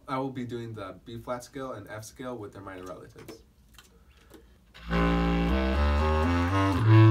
I will be doing the B flat scale and F scale with their minor relatives.